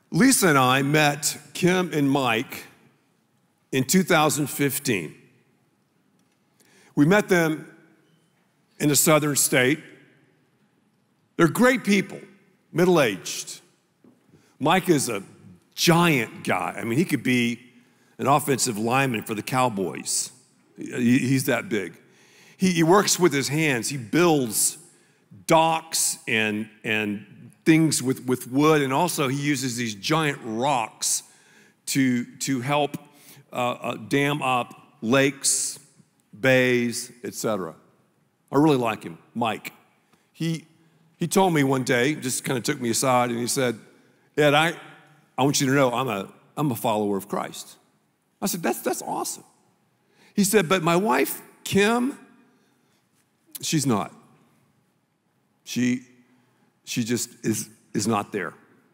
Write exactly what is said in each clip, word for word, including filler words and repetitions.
Lisa and I met Kim and Mike in two thousand fifteen. We met them in a southern state. They're great people, middle-aged. Mike is a giant guy. I mean, he could be an offensive lineman for the Cowboys. He's that big. He, he works with his hands. He builds docks and, and things with, with wood, and also he uses these giant rocks to, to help uh, uh, dam up lakes, bays, et cetera. I really like him, Mike. He, he told me one day, just kind of took me aside, and he said, Ed, I, I want you to know I'm a, I'm a follower of Christ. I said, that's, that's awesome. He said, but my wife, Kim, she's not. She, she just is, is not there.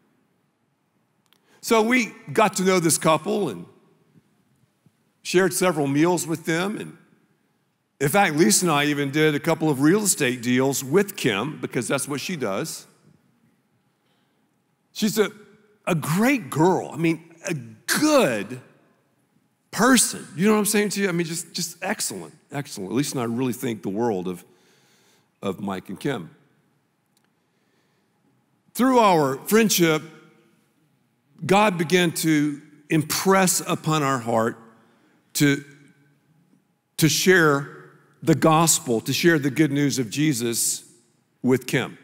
So we got to know this couple and shared several meals with them. And in fact, Lisa and I even did a couple of real estate deals with Kim because that's what she does. She's a, a great girl. I mean, a good person. You know what I'm saying to you? I mean, just, just excellent, excellent. Lisa and I really think the world of, of Mike and Kim. Through our friendship, God began to impress upon our heart to, to share the gospel, to share the good news of Jesus with Kim.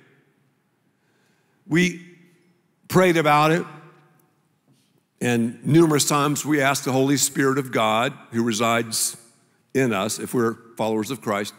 We prayed about it, and numerous times we asked the Holy Spirit of God, who resides in us, if we're followers of Christ,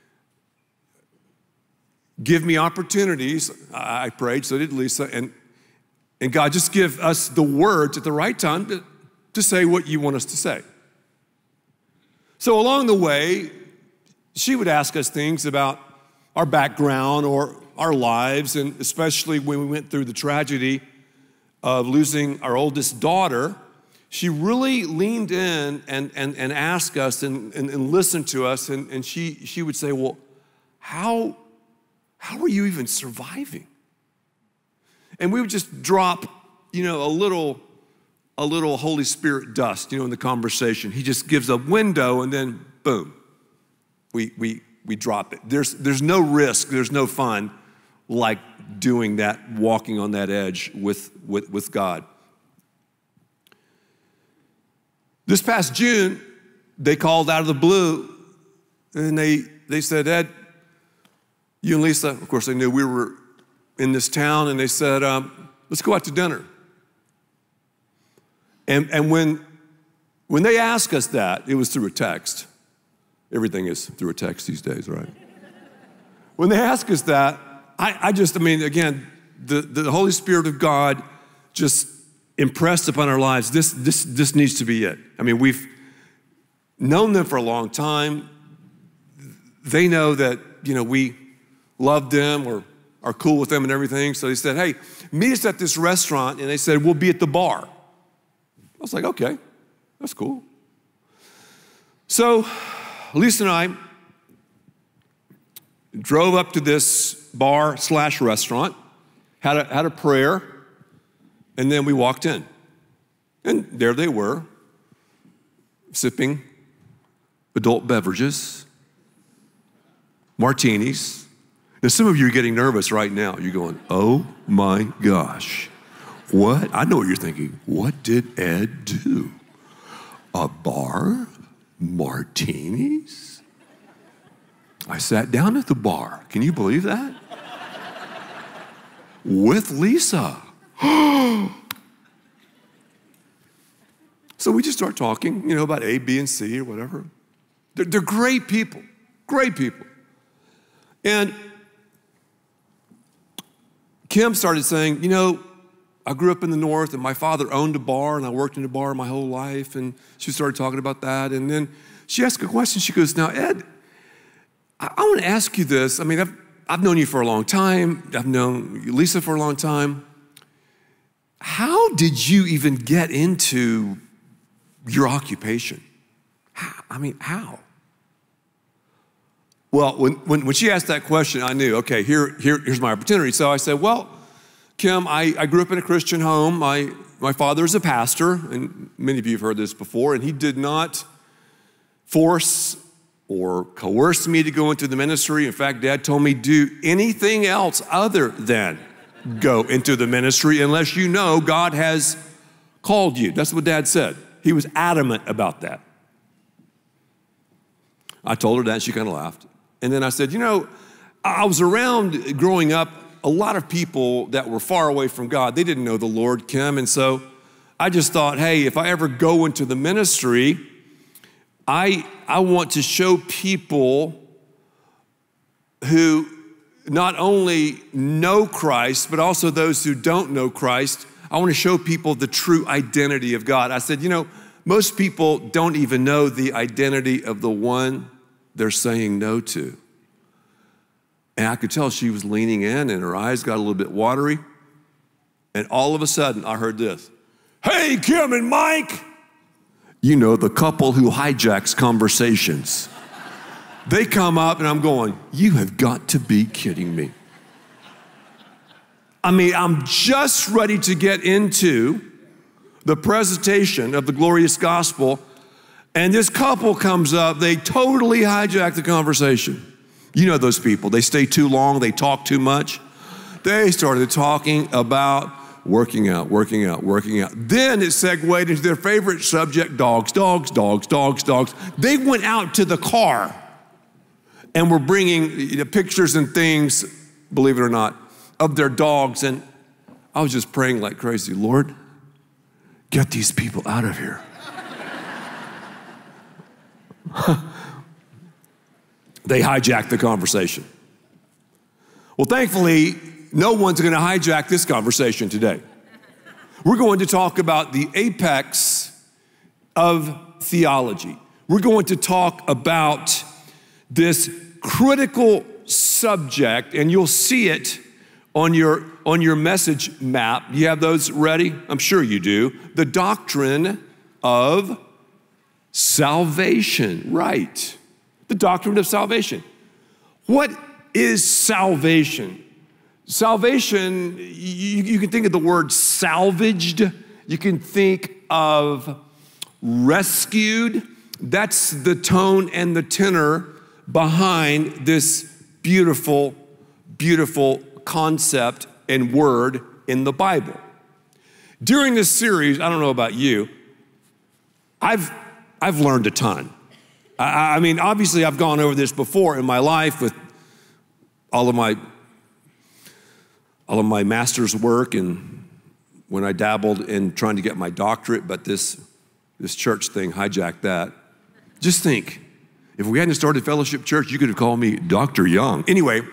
give me opportunities. I prayed, so did Lisa, and, and God, just give us the words at the right time to, to say what you want us to say. So along the way, she would ask us things about our background or our lives, and especially when we went through the tragedy of losing our oldest daughter, she really leaned in and, and, and asked us and, and, and listened to us, and, and she, she would say, well, how, how are you even surviving? And we would just drop, you know, a little, a little Holy Spirit dust, you know, in the conversation. He just gives a window, and then boom, we, we, we drop it. There's, there's no risk, there's no fun like doing that, walking on that edge with, with, with God. This past June, they called out of the blue, and they, they said, Ed, you and Lisa, of course they knew we were in this town, and they said, um, let's go out to dinner. And, and when, when they asked us that, it was through a text. Everything is through a text these days, right? When they asked us that, I, I just, I mean, again, the, the Holy Spirit of God just impressed upon our lives, this, this, this needs to be it. I mean, we've known them for a long time. They know that, you know, we love them or are cool with them and everything. So they said, hey, meet us at this restaurant. And they said, we'll be at the bar. I was like, okay, that's cool. So Lisa and I drove up to this bar slash restaurant, had a, had a prayer, and then we walked in. And there they were, sipping adult beverages, martinis. Now, some of you are getting nervous right now. You're going, oh my gosh. What? I know what you're thinking. What did Ed do? A bar? Martinis? I sat down at the bar. Can you believe that? With Lisa. So we just start talking, you know, about A, B, and C or whatever. They're, they're great people, great people. And Kim started saying, you know, I grew up in the North, and my father owned a bar, and I worked in a bar my whole life, and she started talking about that. And then she asked a question. She goes, now, Ed, I, I want to ask you this. I mean, I've, I've known you for a long time. I've known Lisa for a long time. How did you even get into your occupation? How? I mean, how? Well, when, when, when she asked that question, I knew, okay, here, here, here's my opportunity. So I said, well, Kim, I, I grew up in a Christian home. My, my father is a pastor, and many of you have heard this before, and he did not force or coerce me to go into the ministry. In fact, Dad told me do anything else other than go into the ministry unless you know God has called you. That's what Dad said. He was adamant about that. I told her that, and she kind of laughed. And then I said, you know, I was around growing up a lot of people that were far away from God. They didn't know the Lord, Kim, and so I just thought, hey, if I ever go into the ministry, I, I want to show people who not only know Christ, but also those who don't know Christ. I want to show people the true identity of God. I said, you know, most people don't even know the identity of the one they're saying no to. And I could tell she was leaning in and her eyes got a little bit watery. And all of a sudden I heard this, hey, Kim and Mike, you know, the couple who hijacks conversations. They come up and I'm going, you have got to be kidding me. I mean, I'm just ready to get into the presentation of the glorious gospel, and this couple comes up, they totally hijack the conversation. You know those people, they stay too long, they talk too much. They started talking about working out, working out, working out. Then it segued into their favorite subject, dogs, dogs, dogs, dogs, dogs. They went out to the car and were bringing you know, pictures and things, believe it or not, of their dogs. And I was just praying like crazy, Lord, get these people out of here. They hijacked the conversation. Well, thankfully, no one's going to hijack this conversation today. We're going to talk about the apex of theology. We're going to talk about this critical subject, and you'll see it on your, on your message map. You have those ready? I'm sure you do. The doctrine of salvation, right. The doctrine of salvation. What is salvation? Salvation, you, you can think of the word salvaged. You can think of rescued. That's the tone and the tenor behind this beautiful, beautiful concept and word in the Bible. During this series, I don't know about you, I've, I've learned a ton. I, I mean, obviously I've gone over this before in my life with all of my all of my master's work and when I dabbled in trying to get my doctorate, but this, this church thing hijacked that. Just think, if we hadn't started Fellowship Church, you could have called me Doctor Young. Anyway,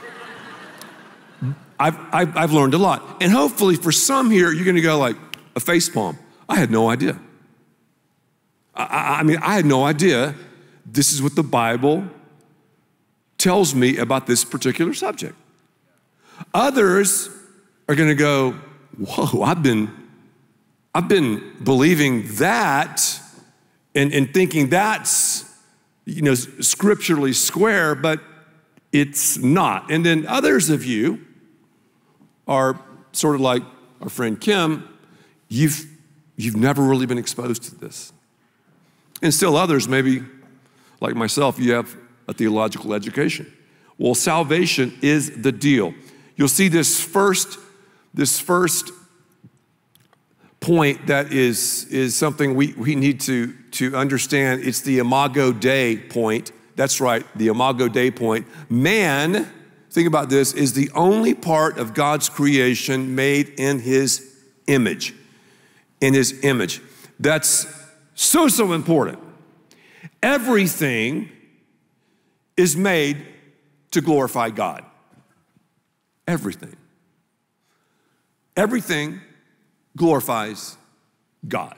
I've, I've, I've learned a lot. And hopefully for some here, you're gonna go like a facepalm. I had no idea. I, I mean, I had no idea this is what the Bible tells me about this particular subject. Others are gonna go, whoa, I've been, I've been believing that and, and thinking that's, you know, scripturally square, but it's not. And then others of you are sort of like our friend Kim, you've, you've never really been exposed to this. And still others, maybe like myself, you have a theological education. Well, salvation is the deal. You'll see this first, this first point that is, is something we, we need to, to understand. It's the Imago Dei point. That's right, the Imago Dei point. Man, think about this, is the only part of God's creation made in his image. In his image. That's so, so important. Everything is made to glorify God. Everything. Everything glorifies God.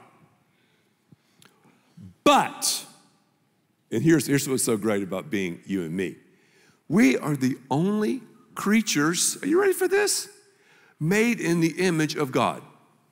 But, and here's, here's what's so great about being you and me. We are the only creatures, are you ready for this? Made in the image of God.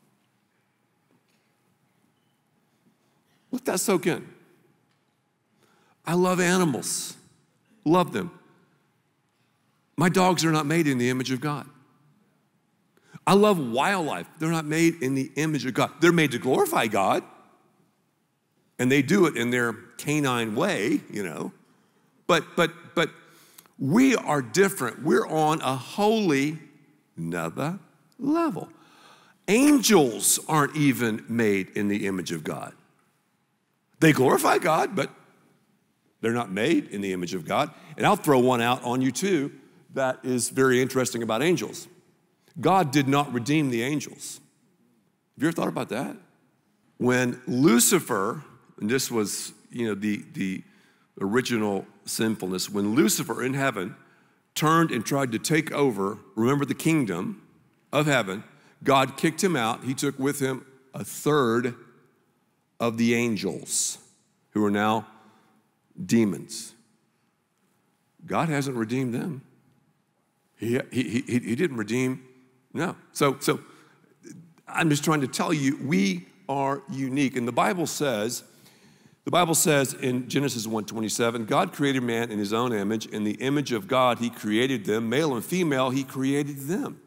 Let that soak in. I love animals, love them. My dogs are not made in the image of God. I love wildlife. They're not made in the image of God. They're made to glorify God, and they do it in their canine way, you know. But, but, but we are different. We're on a wholly another level. Angels aren't even made in the image of God. They glorify God, but they're not made in the image of God. And I'll throw one out on you too that is very interesting about angels. God did not redeem the angels. Have you ever thought about that? When Lucifer, and this was, you know, the, the original sinfulness, when Lucifer in heaven turned and tried to take over, remember, the kingdom of heaven, God kicked him out. He took with him a third of the angels who are now demons. God hasn't redeemed them. He, he, he, he didn't redeem, no. So, so I'm just trying to tell you, we are unique. And the Bible says, the Bible says in Genesis one twenty-seven, God created man in his own image. In the image of God, he created them. Male and female, he created them.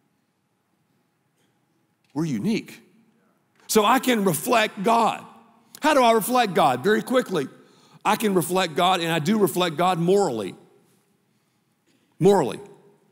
We're unique. So I can reflect God. How do I reflect God? Very quickly. I can reflect God, and I do reflect God morally. Morally.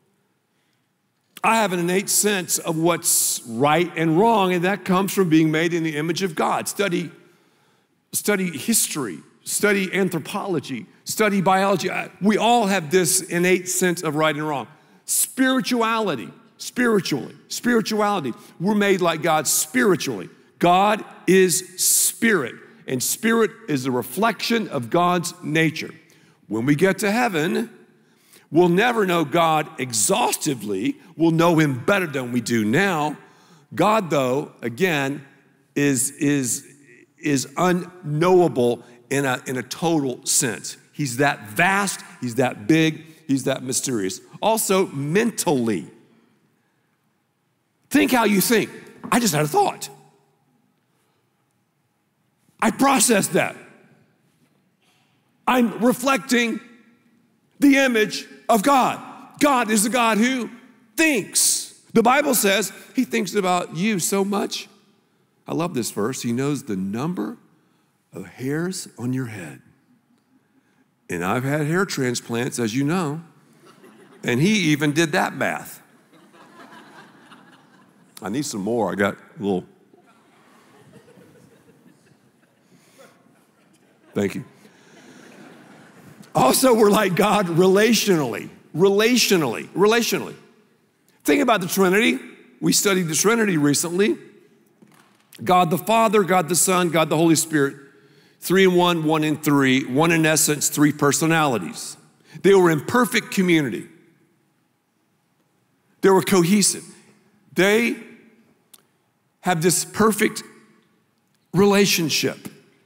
I have an innate sense of what's right and wrong, and that comes from being made in the image of God. Study, study history, study anthropology, study biology. We all have this innate sense of right and wrong. Spirituality, spiritually, spirituality. We're made like God spiritually. God is spirit, and spirit is a reflection of God's nature. When we get to heaven, we'll never know God exhaustively. We'll know him better than we do now. God, though, again, is, is, is unknowable in a, in a total sense. He's that vast, he's that big, he's that mysterious. Also, mentally. Think how you think. I just had a thought. I processed that. I'm reflecting the image of God. God is a God who thinks. The Bible says he thinks about you so much. I love this verse. He knows the number of hairs on your head. And I've had hair transplants, as you know, and he even did that math. I need some more. I got a little. Thank you. Also, we're like God relationally, relationally, relationally. Think about the Trinity. We studied the Trinity recently. God the Father, God the Son, God the Holy Spirit. Three in one, one in three, one in essence, three personalities. They were in perfect community. They were cohesive. They have this perfect relationship.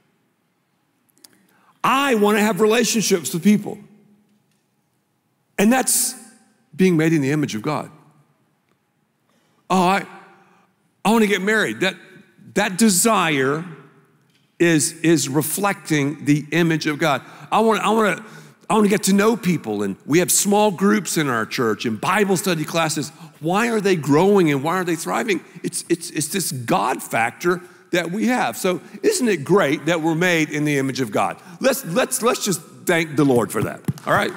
I want to have relationships with people. And that's being made in the image of God. Oh, I, I want to get married. That, that desire is, is reflecting the image of God. I want, I, want to, I want to get to know people. And we have small groups in our church and Bible study classes. Why are they growing and why are they thriving? It's, it's, it's this God factor that we have. So isn't it great that we're made in the image of God? Let's, let's, let's just thank the Lord for that, all right?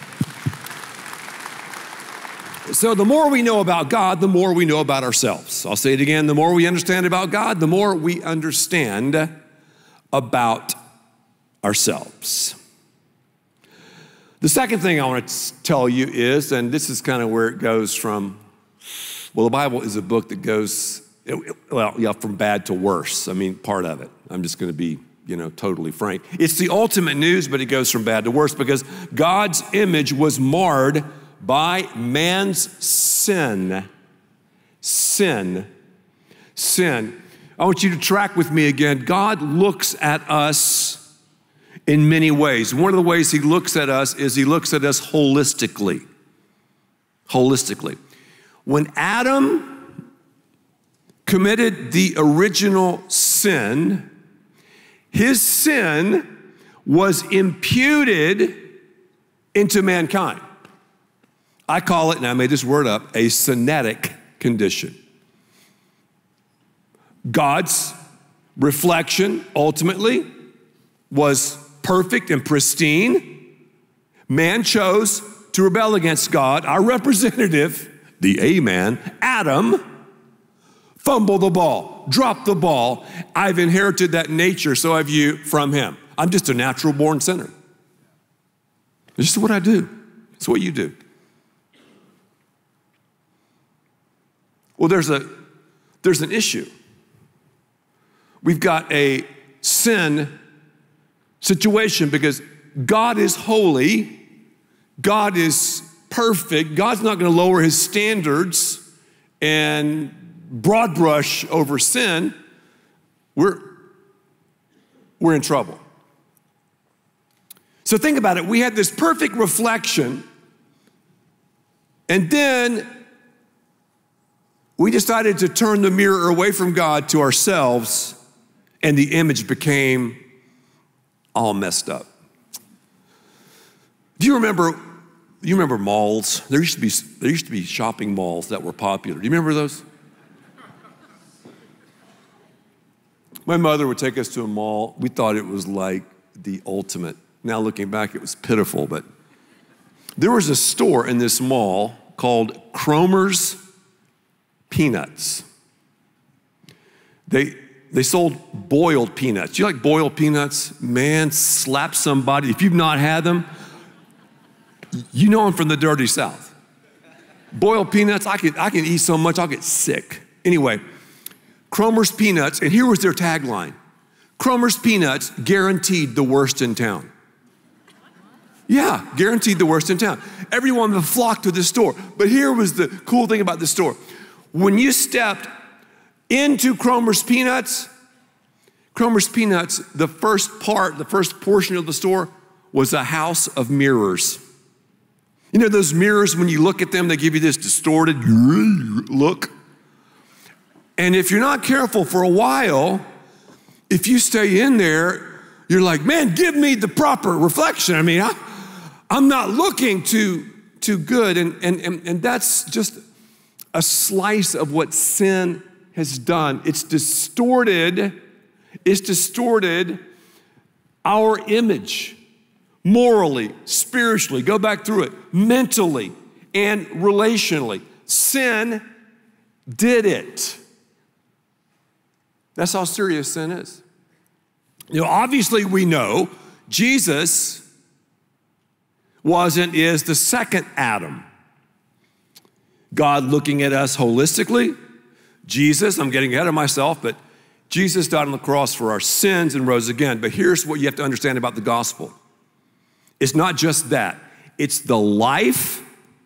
So the more we know about God, the more we know about ourselves. I'll say it again, the more we understand about God, the more we understand about ourselves. The second thing I want to tell you is, and this is kind of where it goes from, well, the Bible is a book that goes, well, yeah, from bad to worse. I mean, part of it. I'm just going to be, you know, totally frank. It's the ultimate news, but it goes from bad to worse because God's image was marred by man's sin. Sin. Sin. I want you to track with me again. God looks at us in many ways. One of the ways he looks at us is he looks at us holistically. Holistically. When Adam committed the original sin, his sin was imputed into mankind. I call it, and I made this word up, a sonetic condition. God's reflection ultimately was perfect and pristine. Man chose to rebel against God. Our representative, the A-man, Adam, fumbled the ball, dropped the ball. I've inherited that nature, so have you, from him. I'm just a natural born sinner. It's just what I do. It's what you do. Well, there's a there's an issue. We've got a sin situation because God is holy. God is perfect. God's not going to lower his standards and broad brush over sin. We're, we're in trouble. So think about it. We had this perfect reflection, and then we decided to turn the mirror away from God to ourselves, and the image became all messed up. Do you remember, you remember malls? There used to be, there used to be shopping malls that were popular. Do you remember those? My mother would take us to a mall. We thought it was like the ultimate. Now looking back, it was pitiful, but there was a store in this mall called Cromer's Peanuts. They, they sold boiled peanuts. You like boiled peanuts? Man, slap somebody. If you've not had them, you know them from the dirty South. Boiled peanuts, I can, I can eat so much, I'll get sick. Anyway, Cromer's Peanuts, and here was their tagline. Cromer's Peanuts guaranteed the worst in town. Yeah, guaranteed the worst in town. Everyone would flock to the store. But here was the cool thing about the store. When you stepped into Cromer's Peanuts, Cromer's Peanuts, the first part, the first portion of the store was a house of mirrors. You know those mirrors, when you look at them, they give you this distorted look? And if you're not careful for a while, if you stay in there, you're like, man, give me the proper reflection. I mean, I, I'm not looking too, too good. And, and, and, and that's just a slice of what sin has done. It's distorted, it's distorted our image morally, spiritually, go back through it, mentally and relationally. Sin did it. That's how serious sin is. You know, obviously we know Jesus was and is the second Adam. God looking at us holistically. Jesus, I'm getting ahead of myself, but Jesus died on the cross for our sins and rose again. But here's what you have to understand about the gospel. It's not just that. It's the life,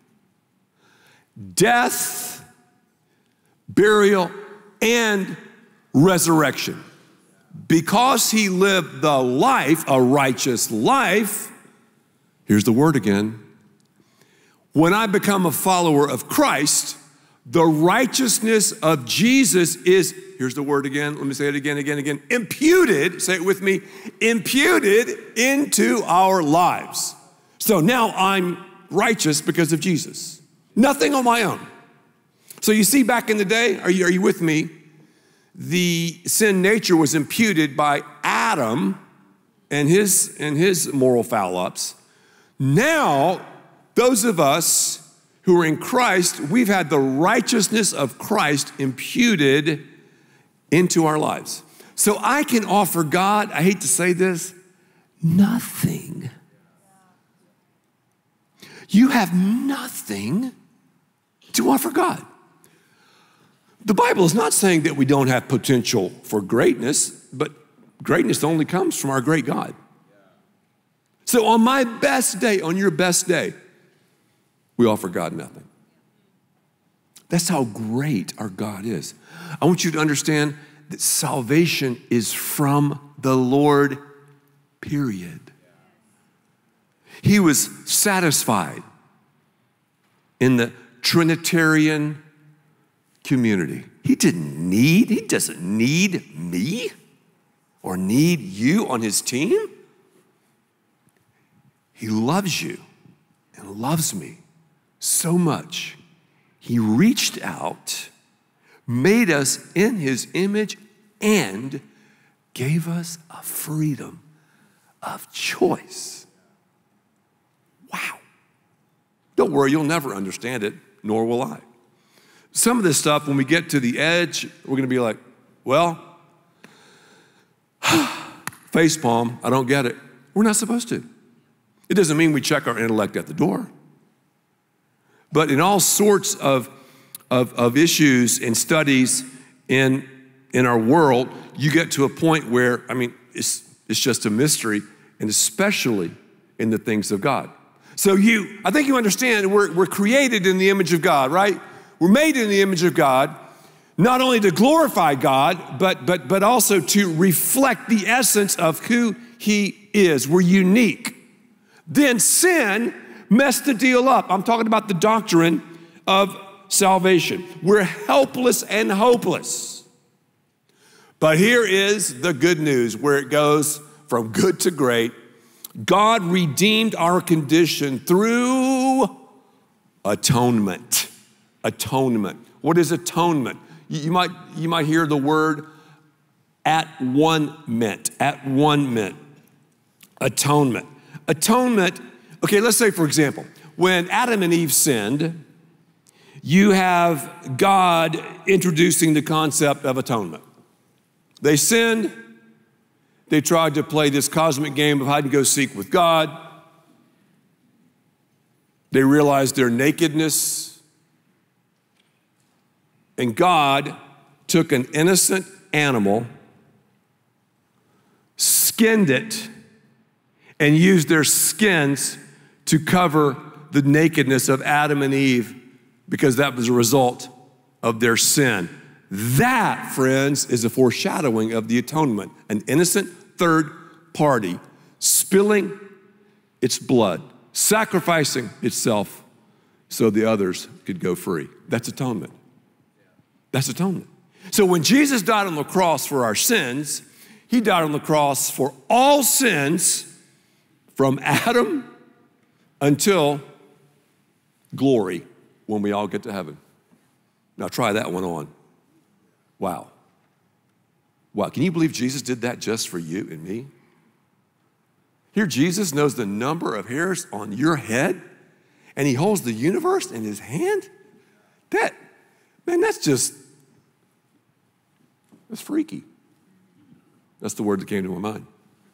death, burial, and resurrection. Because he lived the life, a righteous life, here's the word again. When I become a follower of Christ, the righteousness of Jesus is, here's the word again, let me say it again, again, again, imputed, say it with me, imputed into our lives. So now I'm righteous because of Jesus. Nothing on my own. So you see, back in the day, are you, are you with me? The sin nature was imputed by Adam and his, and his moral foul-ups. Now, those of us who are in Christ, we've had the righteousness of Christ imputed into our lives. So I can offer God, I hate to say this, nothing. You have nothing to offer God. The Bible is not saying that we don't have potential for greatness, but greatness only comes from our great God. So on my best day, on your best day, we offer God nothing. That's how great our God is. I want you to understand that salvation is from the Lord, period. He was satisfied in the Trinitarian community. He didn't need, he doesn't need me or need you on his team. He loves you and loves me so much. He reached out, made us in his image, and gave us a freedom of choice. Wow. Don't worry, you'll never understand it, nor will I. Some of this stuff, when we get to the edge, we're going to be like, well, facepalm, I don't get it. We're not supposed to. It doesn't mean we check our intellect at the door. But in all sorts of, of, of issues and studies in, in our world, you get to a point where, I mean, it's, it's just a mystery, and especially in the things of God. So you, I think you understand, we're, we're created in the image of God, right? We're made in the image of God, not only to glorify God, but, but, but also to reflect the essence of who he is. We're unique. Then sin messed the deal up. I'm talking about the doctrine of salvation. We're helpless and hopeless. But here is the good news, where it goes from good to great. God redeemed our condition through atonement. Atonement. What is atonement? You, you might, you might hear the word at one meant, at one meant. Atonement. Atonement, okay, let's say, for example, when Adam and Eve sinned, you have God introducing the concept of atonement. They sinned. They tried to play this cosmic game of hide and go seek with God. They realized their nakedness. And God took an innocent animal, skinned it, and used their skins to cover the nakedness of Adam and Eve, because that was a result of their sin. That, friends, is a foreshadowing of the atonement. An innocent third party spilling its blood, sacrificing itself so the others could go free. That's atonement. That's atonement. So when Jesus died on the cross for our sins, he died on the cross for all sins from Adam until glory, when we all get to heaven. Now try that one on. Wow. Wow, can you believe Jesus did that just for you and me? Here Jesus knows the number of hairs on your head, and he holds the universe in his hand? That, man, that's just, that's freaky. That's the word that came to my mind.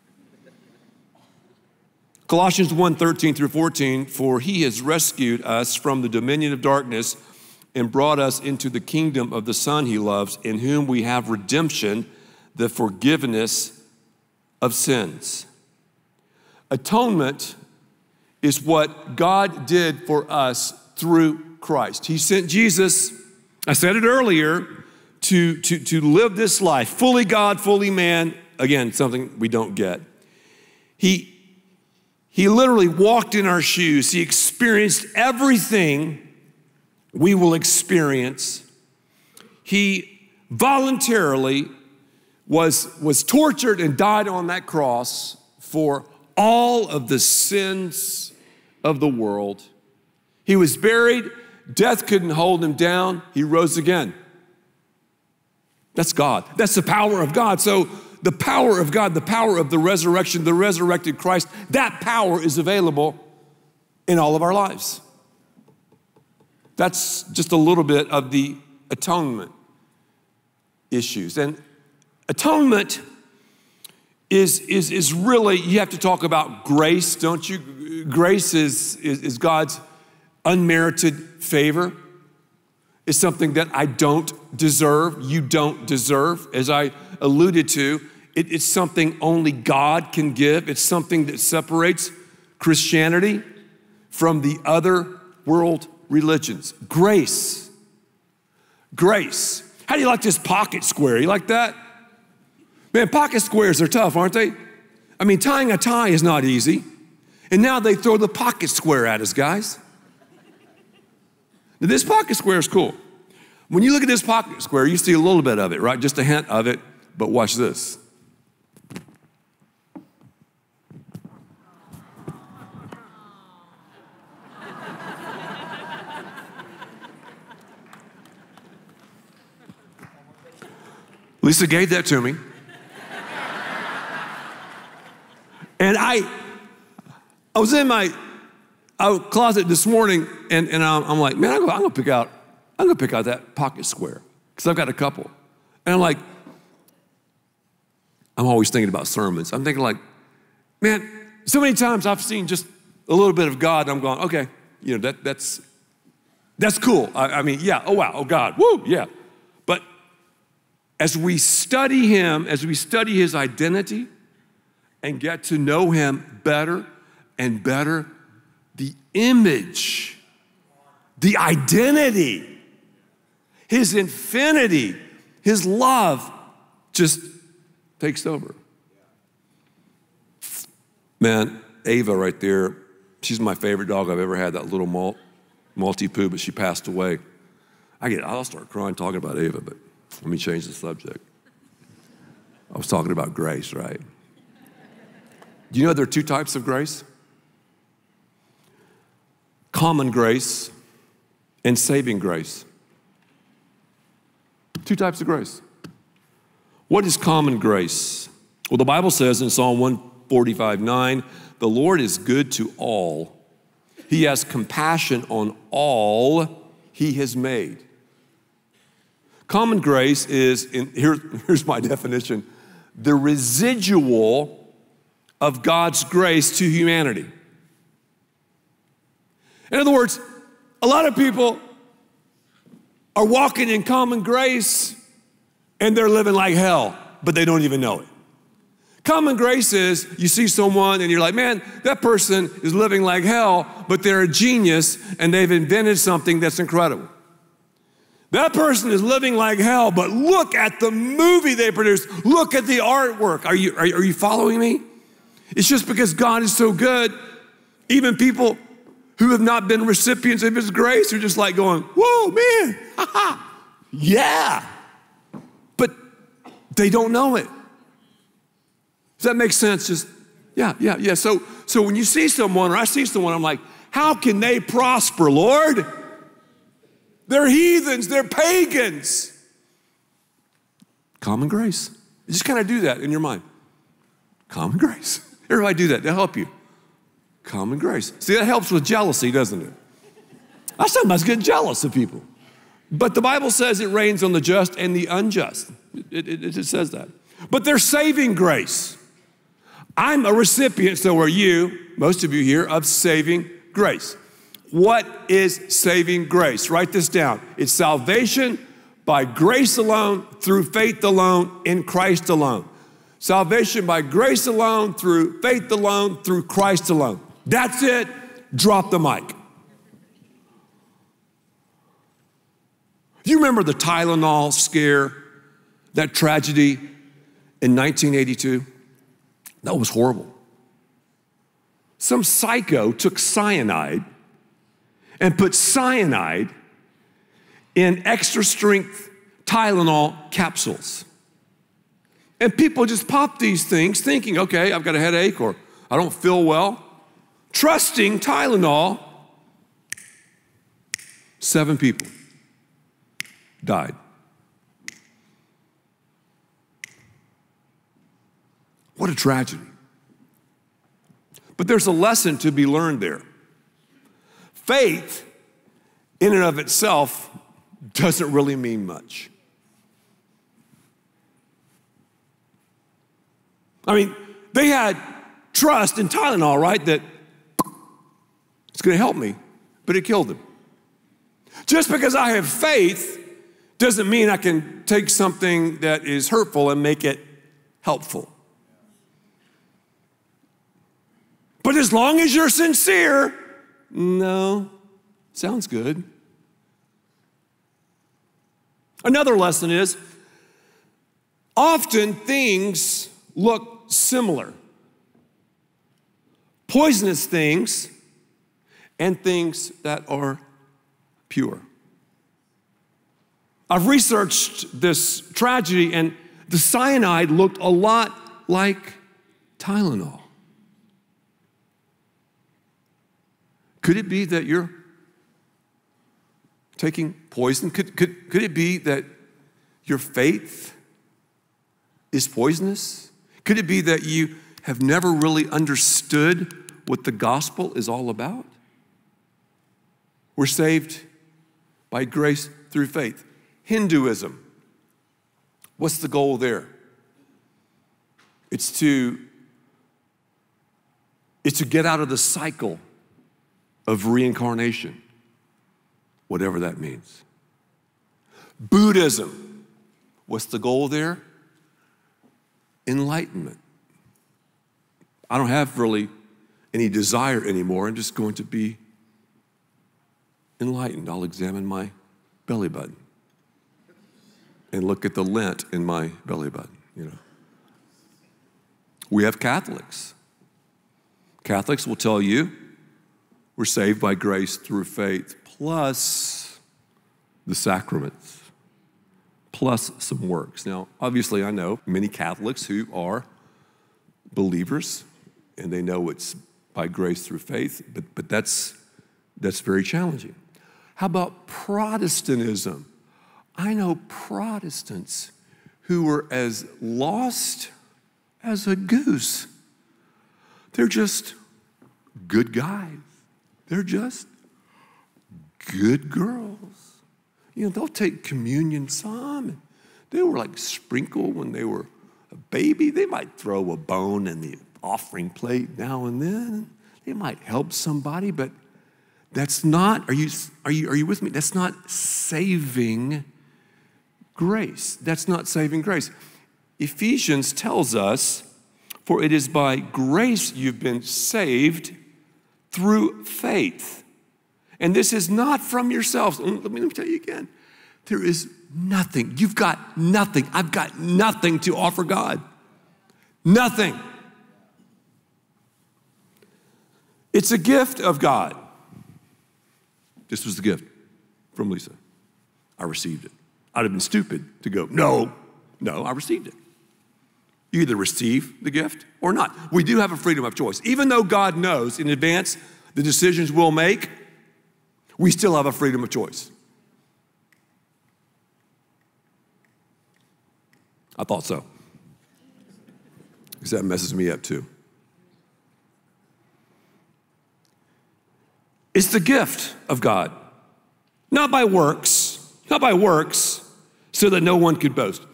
Colossians one, thirteen through fourteen, for he has rescued us from the dominion of darkness and brought us into the kingdom of the Son he loves, in whom we have redemption, the forgiveness of sins. Atonement is what God did for us through Christ. He sent Jesus, I said it earlier, to, to, to live this life, fully God, fully man. Again, something we don't get. He He literally walked in our shoes. He experienced everything we will experience. He voluntarily was, was tortured and died on that cross for all of the sins of the world. He was buried. Death couldn't hold him down. He rose again. That's God. That's the power of God. So the power of God, the power of the resurrection, the resurrected Christ, that power is available in all of our lives. That's just a little bit of the atonement issues. And atonement is, is, is really, you have to talk about grace, don't you? Grace is, is, is God's unmerited favor. It's something that I don't deserve, you don't deserve. As I alluded to, it, it's something only God can give. It's something that separates Christianity from the other world religions. Grace. Grace. How do you like this pocket square? You like that? Man, pocket squares are tough, aren't they? I mean, tying a tie is not easy. And now they throw the pocket square at us, guys. Now, this pocket square is cool. When you look at this pocket square, you see a little bit of it, right? Just a hint of it, but watch this. Lisa gave that to me. And I, I was in my uh, closet this morning, and, and I'm, I'm like, man, I'm gonna, I'm gonna pick out, I'm gonna pick out that pocket square, because I've got a couple. And I'm like, I'm always thinking about sermons. I'm thinking like, man, so many times I've seen just a little bit of God, and I'm going, okay, you know, that, that's, that's cool. I, I mean, yeah, oh wow, oh God, woo, yeah. But as we study him, as we study his identity and get to know him better and better, the image, the identity, his infinity, his love just takes over. Man, Ava right there, she's my favorite dog I've ever had, that little malt, Maltipoo, but she passed away. I get, I'll start crying talking about Ava, but let me change the subject. I was talking about grace, right? Do you know there are two types of grace? Common grace and saving grace. Two types of grace. What is common grace? Well, the Bible says in Psalm one forty-five nine, the Lord is good to all. He has compassion on all he has made. Common grace is, in, here, here's my definition, the residual of God's grace to humanity. In other words, a lot of people are walking in common grace and they're living like hell, but they don't even know it. Common grace is you see someone and you're like, man, that person is living like hell, but they're a genius and they've invented something that's incredible. That person is living like hell, but look at the movie they produced. Look at the artwork. Are you, are, are you following me? It's just because God is so good, even people who have not been recipients of his grace are just like going, whoa, man, ha ha, yeah. But they don't know it. Does that make sense? Just, yeah, yeah, yeah. So, so when you see someone, or I see someone, I'm like, how can they prosper, Lord? They're heathens, they're pagans. Common grace. You just kind of do that in your mind. Common grace. Everybody do that, they'll help you. Common grace. See, that helps with jealousy, doesn't it? I sometimes get jealous of people. But the Bible says it rains on the just and the unjust. It, it, it says that. But there's saving grace. I'm a recipient, so are you, most of you here, of saving grace. What is saving grace? Write this down. It's salvation by grace alone, through faith alone, in Christ alone. Salvation by grace alone, through faith alone, through Christ alone. That's it. Drop the mic. You remember the Tylenol scare, that tragedy in nineteen eighty-two? That was horrible. Some psycho took cyanide and put cyanide in extra strength Tylenol capsules. And people just pop these things thinking, okay, I've got a headache or I don't feel well. Trusting Tylenol, seven people died. What a tragedy. But there's a lesson to be learned there. Faith, in and of itself, doesn't really mean much. I mean, they had trust in Tylenol, right? That it's going to help me, but it killed them. Just because I have faith doesn't mean I can take something that is hurtful and make it helpful. But as long as you're sincere, no, sounds good. Another lesson is, often things look similar. Poisonous things and things that are pure. I've researched this tragedy, and the cyanide looked a lot like Tylenol. Could it be that you're taking poison? Could, could, could it be that your faith is poisonous? Could it be that you have never really understood what the gospel is all about? We're saved by grace through faith. Hinduism, what's the goal there? It's to, it's to get out of the cycle of reincarnation, whatever that means. Buddhism, what's the goal there? Enlightenment. I don't have really any desire anymore. I'm just going to be enlightened. I'll examine my belly button and look at the lint in my belly button, you know. We have Catholics. Catholics will tell you we're saved by grace through faith, plus the sacraments, plus some works. Now, obviously, I know many Catholics who are believers, and they know it's by grace through faith, but, but that's, that's very challenging. How about Protestantism? I know Protestants who were as lost as a goose. They're just good guys. They're just good girls. You know, they'll take communion some. They were like sprinkled when they were a baby. They might throw a bone in the offering plate now and then. They might help somebody, but that's not, are you, are you, are you with me? That's not saving grace. That's not saving grace. Ephesians tells us, for it is by grace you've been saved through faith. And this is not from yourselves. Let me, let me tell you again. There is nothing. You've got nothing. I've got nothing to offer God. Nothing. It's a gift of God. This was the gift from Lisa. I received it. I'd have been stupid to go, no, no, I received it. You either receive the gift or not. We do have a freedom of choice. Even though God knows in advance the decisions we'll make, we still have a freedom of choice. I thought so. Because that messes me up too. It's the gift of God, not by works, not by works, so that no one could boast.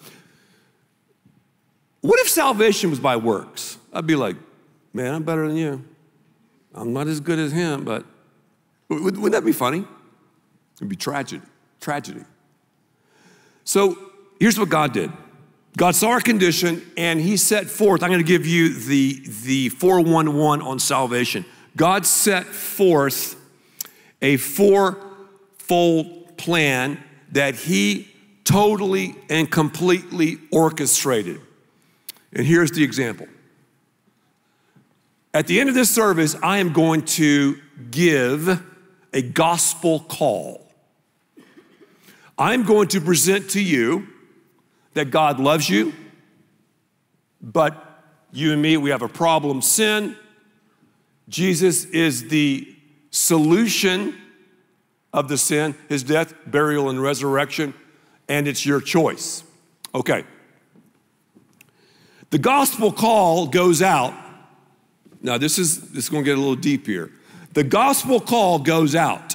What if salvation was by works? I'd be like, man, I'm better than you. I'm not as good as him, but wouldn't that be funny? It'd be tragedy, tragedy. So here's what God did. God saw our condition and he set forth, I'm gonna give you the, the four one one on salvation. God set forth a four-fold plan that he totally and completely orchestrated. And here's the example. At the end of this service, I am going to give a gospel call. I'm going to present to you that God loves you, but you and me, we have a problem, sin. Jesus is the solution of the sin, his death, burial, and resurrection, and it's your choice. Okay. The gospel call goes out. Now, this is, this is going to get a little deep here. The gospel call goes out.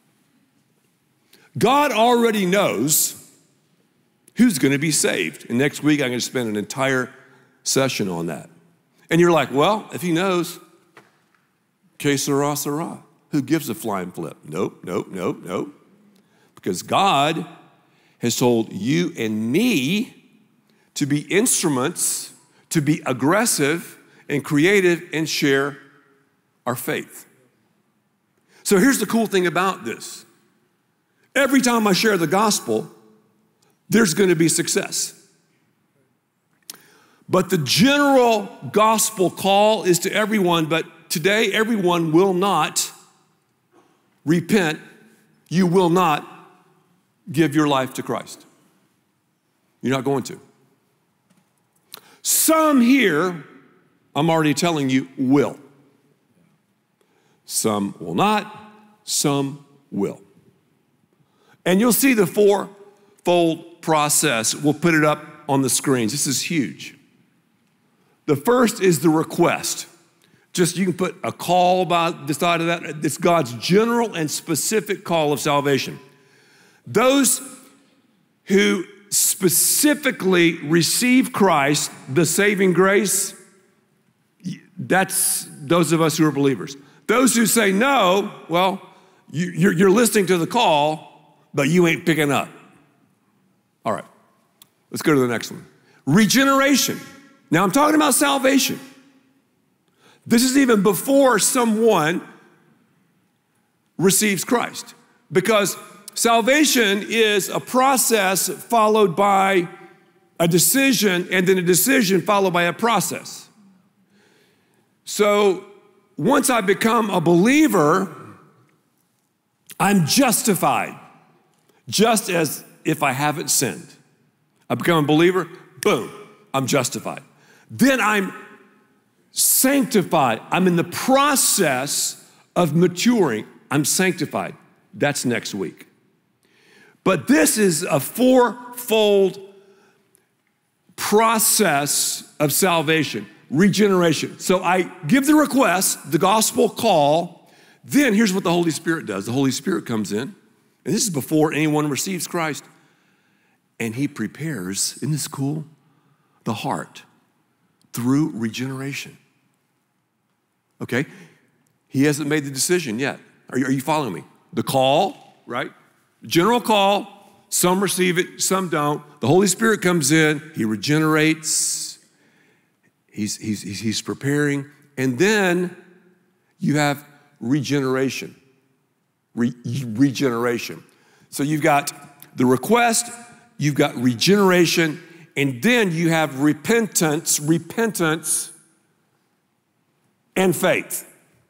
God already knows who's going to be saved. And next week, I'm going to spend an entire session on that. And you're like, well, if he knows, que sera, sera. Who gives a flying flip? Nope, nope, nope, nope. Because God has told you and me to be instruments, to be aggressive and creative and share our faith. So here's the cool thing about this. Every time I share the gospel, there's going to be success. But the general gospel call is to everyone, but today everyone will not repent. You will not give your life to Christ. You're not going to. Some here, I'm already telling you, will. Some will not, some will. And you'll see the four-fold process. We'll put it up on the screens. This is huge. The first is the request. Just you can put a call by the side of that. It's God's general and specific call of salvation. Those who specifically receive Christ, the saving grace, that's those of us who are believers. Those who say no, well, you, you're, you're listening to the call, but you ain't picking up. All right, let's go to the next one. Regeneration. Now I'm talking about salvation. This is even before someone receives Christ, because salvation is a process followed by a decision, and then a decision followed by a process. So once I become a believer, I'm justified, just as if I haven't sinned. I become a believer, boom, I'm justified. Then I'm sanctified. I'm in the process of maturing. I'm sanctified. That's next week. But this is a fourfold process of salvation, regeneration. So I give the request, the gospel call, then here's what the Holy Spirit does. The Holy Spirit comes in, and this is before anyone receives Christ, and he prepares, isn't this cool? The heart through regeneration. Okay? He hasn't made the decision yet. Are you, are you following me? The call, right? General call, some receive it, some don't. The Holy Spirit comes in, he regenerates, he's, he's, he's preparing, and then you have regeneration. Re, regeneration. So you've got the request, you've got regeneration, and then you have repentance, repentance, and faith.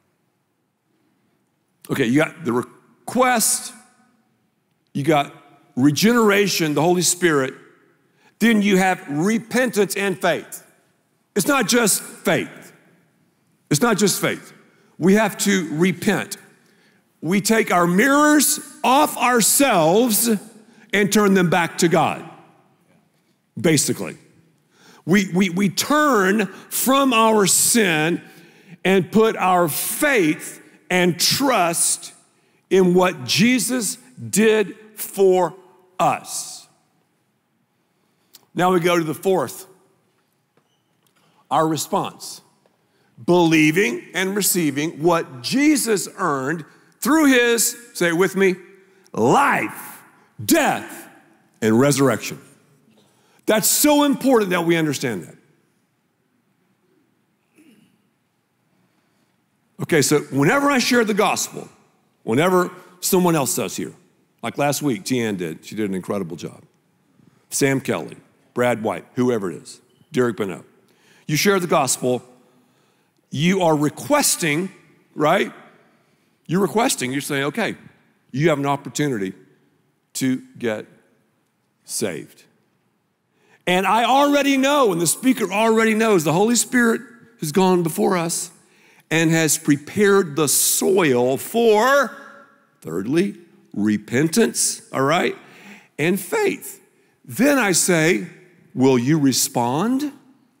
Okay, you got the request, you got regeneration, the Holy Spirit, then you have repentance and faith. It's not just faith. It's not just faith. We have to repent. We take our mirrors off ourselves and turn them back to God, basically. We, we, we turn from our sin and put our faith and trust in what Jesus did for us. Now we go to the fourth, our response. Believing and receiving what Jesus earned through his, say it with me, life, death, and resurrection. That's so important that we understand that. Okay, so whenever I share the gospel, whenever someone else does here, like last week, Tian did, she did an incredible job. Sam Kelly, Brad White, whoever it is, Derek Bennett. You share the gospel, you are requesting, right? You're requesting, you're saying, okay, you have an opportunity to get saved. And I already know, and the speaker already knows, the Holy Spirit has gone before us and has prepared the soil for, thirdly, repentance, all right, and faith. Then I say, will you respond?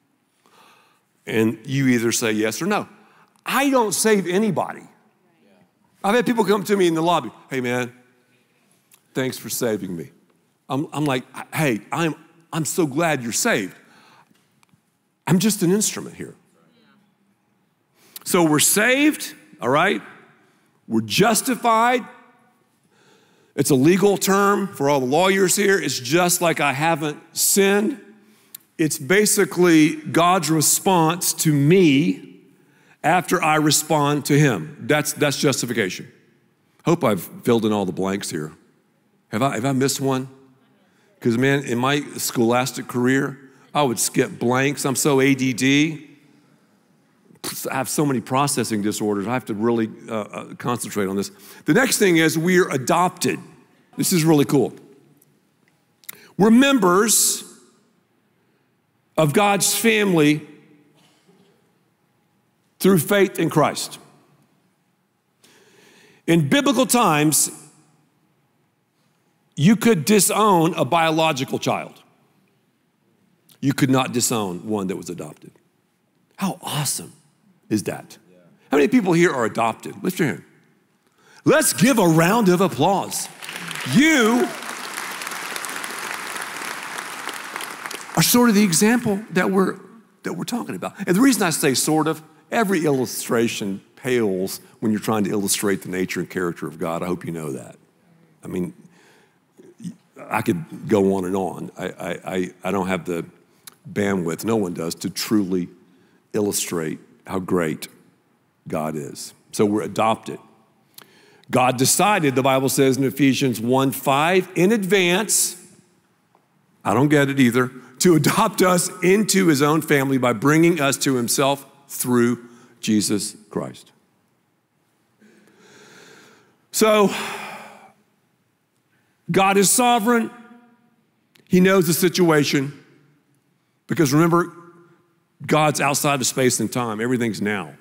And you either say yes or no. I don't save anybody. I've had people come to me in the lobby, hey man, thanks for saving me. I'm, I'm like, hey, I'm, I'm so glad you're saved. I'm just an instrument here. So we're saved, all right? We're justified. It's a legal term for all the lawyers here. It's just like I haven't sinned. It's basically God's response to me after I respond to him. That's, that's justification. Hope I've filled in all the blanks here. Have I, have I missed one? Because man, in my scholastic career, I would skip blanks. I'm so A D D. I have so many processing disorders. I have to really uh, uh, concentrate on this. The next thing is we're adopted. This is really cool. We're members of God's family through faith in Christ. In biblical times, you could disown a biological child. You could not disown one that was adopted. How awesome is that? How many people here are adopted? Lift your hand. Let's give a round of applause. You are sort of the example that we're, that we're talking about. And the reason I say sort of, every illustration pales when you're trying to illustrate the nature and character of God. I hope you know that. I mean, I could go on and on. I, I, I don't have the bandwidth, no one does, to truly illustrate how great God is. So we're adopted. God decided, the Bible says in Ephesians one five, in advance, I don't get it either, to adopt us into his own family by bringing us to himself through Jesus Christ. So, God is sovereign. He knows the situation. Because remember, God's outside of space and time. Everything's now.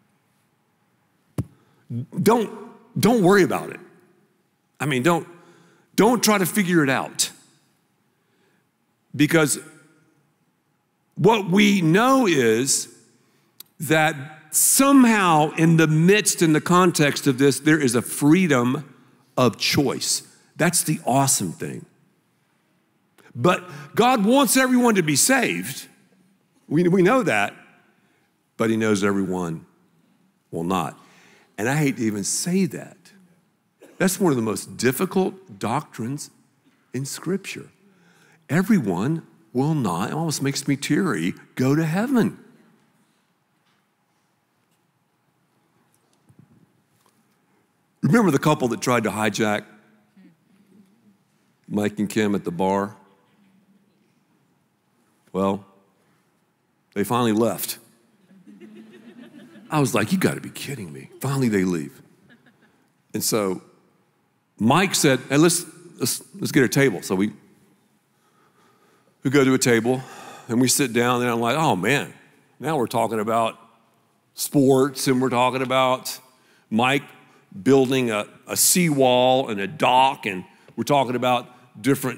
Don't, don't worry about it. I mean, don't, don't try to figure it out. Because what we know is that somehow in the midst, in the context of this, there is a freedom of choice. That's the awesome thing. But God wants everyone to be saved. We, we know that, but he knows everyone will not. And I hate to even say that. That's one of the most difficult doctrines in Scripture. Everyone will not, it almost makes me teary, go to heaven. Remember the couple that tried to hijack Mike and Kim at the bar? Well, they finally left. I was like, you gotta be kidding me. Finally they leave. And so Mike said, hey, let's, let's, let's get a table. So we, we go to a table and we sit down and I'm like, oh man, now we're talking about sports and we're talking about Mike building a, a seawall and a dock, and we're talking about different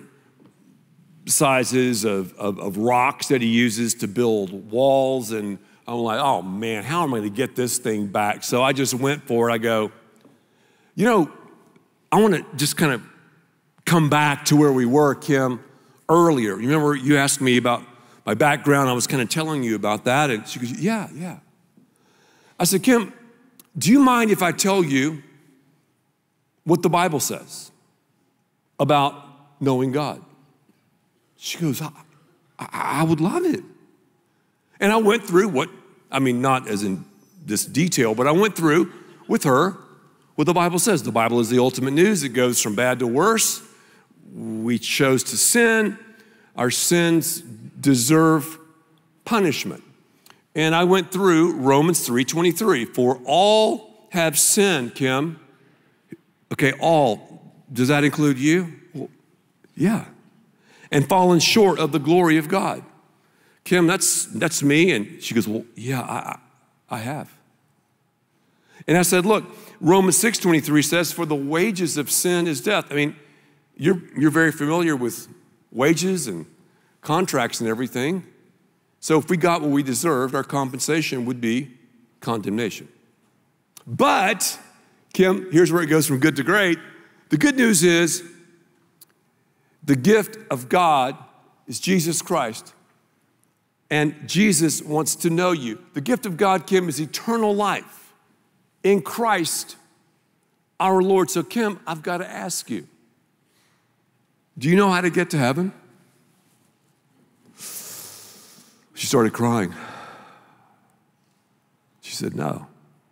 sizes of, of, of rocks that he uses to build walls. And I'm like, oh man, how am I gonna get this thing back? So I just went for it. I go, you know, I wanna just kind of come back to where we were, Kim, earlier. You remember you asked me about my background. I was kind of telling you about that. And she goes, yeah, yeah. I said, Kim, do you mind if I tell you what the Bible says about knowing God? She goes, I, I, I would love it. And I went through what, I mean, not as in this detail, but I went through with her what the Bible says. The Bible is the ultimate news. It goes from bad to worse. We chose to sin. Our sins deserve punishment. And I went through Romans three twenty-three. For all have sinned, Kim. Okay, all. Does that include you? Well, yeah. And fallen short of the glory of God. Kim, that's, that's me. And she goes, well, yeah, I, I have. And I said, look, Romans six twenty-three says, for the wages of sin is death. I mean, you're, you're very familiar with wages and contracts and everything. So if we got what we deserved, our compensation would be condemnation. But, Kim, here's where it goes from good to great. The good news is the gift of God is Jesus Christ. And Jesus wants to know you. The gift of God, Kim, is eternal life in Christ our Lord. So, Kim, I've got to ask you, do you know how to get to heaven? She started crying. She said, no.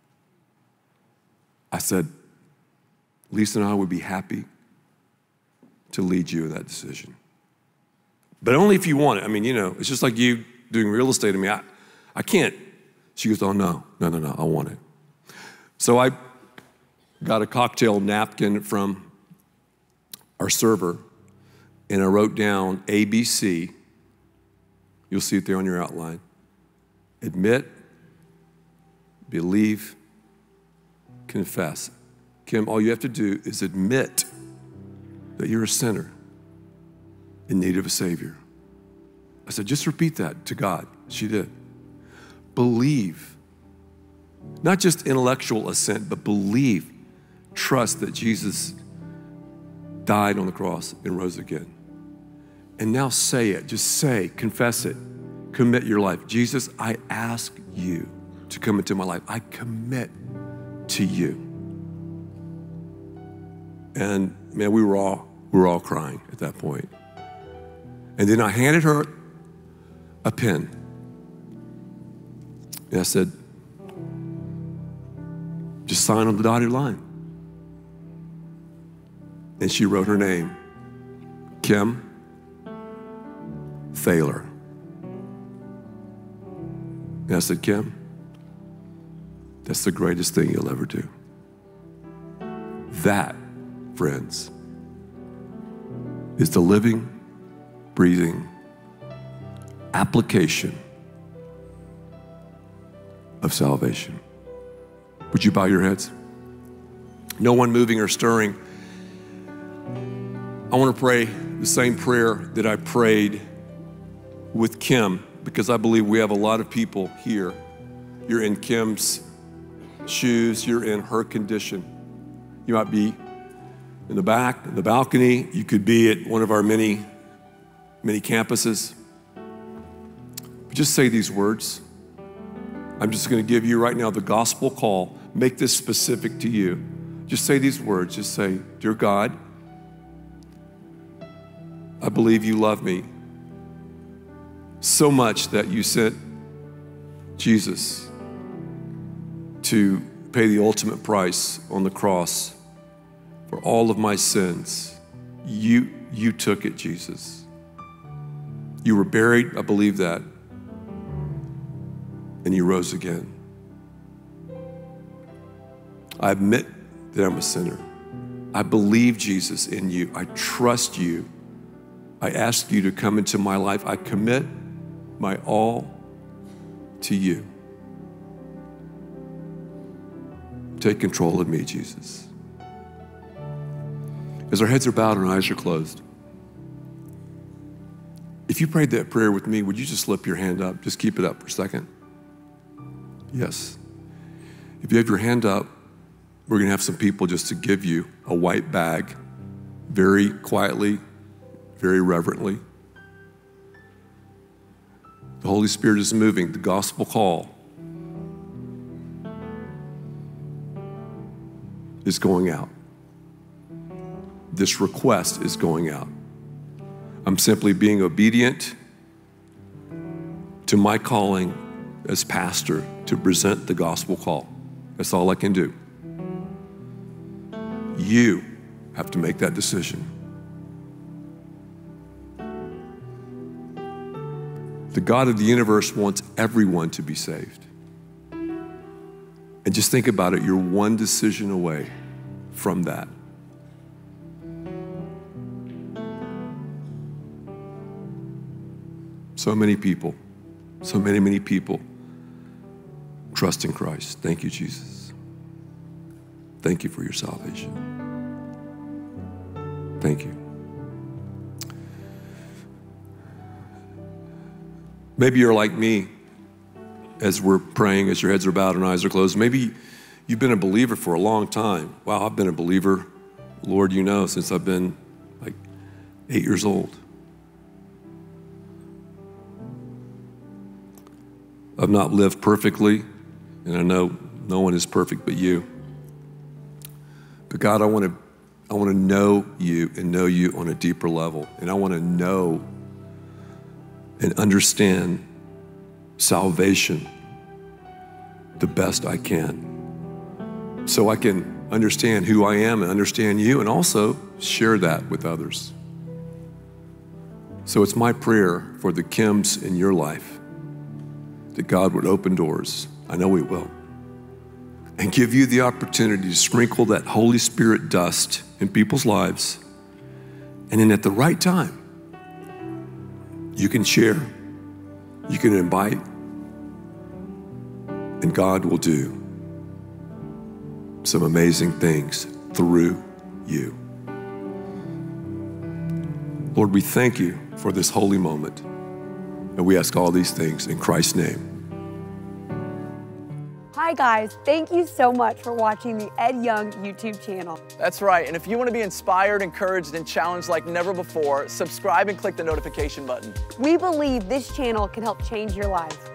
I said, Lisa and I would be happy to lead you in that decision. But only if you want it. I mean, you know, it's just like you doing real estate to me. I, I can't. She goes, oh, no, no, no, no, I want it. So I got a cocktail napkin from our server, and I wrote down A B C. You'll see it there on your outline. Admit, believe, confess. Kim, all you have to do is admit that you're a sinner in need of a Savior. I said, just repeat that to God. She did. Believe. Not just intellectual assent, but believe. Trust that Jesus died on the cross and rose again. And now say it. Just say, confess it. Commit your life. Jesus, I ask you to come into my life. I commit to you. And man, we were all, we were all crying at that point. And then I handed her a pen. And I said, just sign on the dotted line. And she wrote her name, Kim Thaler. And I said, Kim, that's the greatest thing you'll ever do. That, friends, is the living, breathing application of salvation. Would you bow your heads? No one moving or stirring. I want to pray the same prayer that I prayed with Kim, because I believe we have a lot of people here. You're in Kim's shoes. You're in her condition. You might be in the back, in the balcony. You could be at one of our many, many campuses. But just say these words. I'm just going to give you right now the gospel call. Make this specific to you. Just say these words. Just say, dear God, I believe you love me so much that you sent Jesus to pay the ultimate price on the cross for all of my sins. You, you took it, Jesus. You were buried, I believe that, and you rose again. I admit that I'm a sinner. I believe, Jesus, in you. I trust you. I ask you to come into my life. I commit my all to you. Take control of me, Jesus. As our heads are bowed and our eyes are closed, if you prayed that prayer with me, would you just slip your hand up? Just keep it up for a second. Yes. If you have your hand up, we're going to have some people just to give you a white bag, very quietly, very reverently. The Holy Spirit is moving, the gospel call is going out. This request is going out. I'm simply being obedient to my calling as pastor to present the gospel call. That's all I can do. You have to make that decision. The God of the universe wants everyone to be saved. And just think about it, you're one decision away from that. So many people, so many, many people trust in Christ. Thank you, Jesus. Thank you for your salvation. Thank you. Maybe you're like me as we're praying, as your heads are bowed and eyes are closed. Maybe you've been a believer for a long time. Wow, I've been a believer, Lord, you know, since I've been like eight years old. I've not lived perfectly, and I know no one is perfect but you. But God, I want to I want to know you and know you on a deeper level. And I want to know and understand salvation the best I can, so I can understand who I am and understand you, and also share that with others. So it's my prayer for the Kims in your life that God would open doors. I know He will. And give you the opportunity to sprinkle that Holy Spirit dust in people's lives. And then at the right time, you can share, you can invite, and God will do some amazing things through you. Lord, we thank you for this holy moment. And we ask all these things in Christ's name. Hi guys, thank you so much for watching the Ed Young YouTube channel. That's right, and if you want to be inspired, encouraged, and challenged like never before, subscribe and click the notification button. We believe this channel can help change your life.